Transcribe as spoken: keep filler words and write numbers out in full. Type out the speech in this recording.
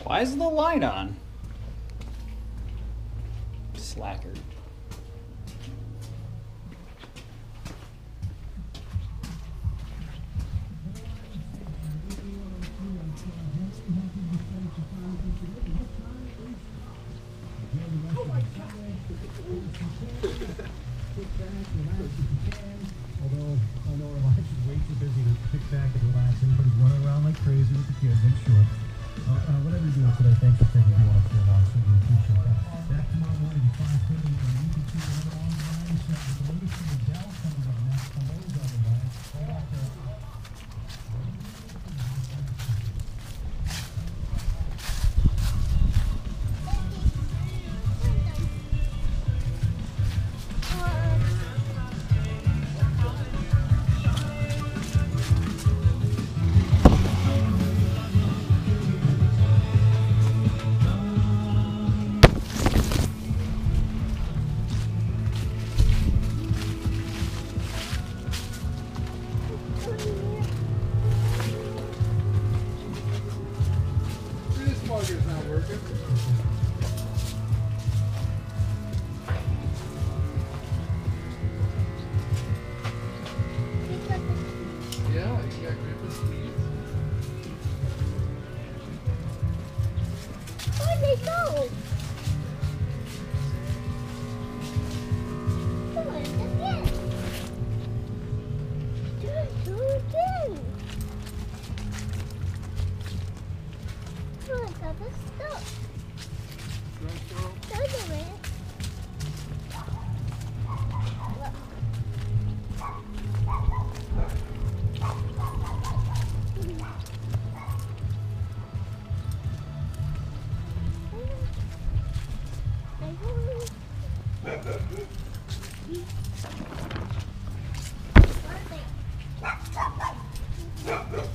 Why is the light on? Slacker. Although I know our lives is way too busy to kick back and relax. Everybody's running around like crazy with the kids, I'm sure. Uh, uh, whatever you're doing today, thanks for taking me off your long, certainly appreciate that. Back tomorrow morning at five thirty, and you can see another online set with the latest from Adele coming up next. Hello, everybody. Hold on to This not working. Yeah, you got Grandpa's keys. Where'd they go? Come on, again. Do it, do it again. Come on, Papa, stop. Don't do it. Perfect.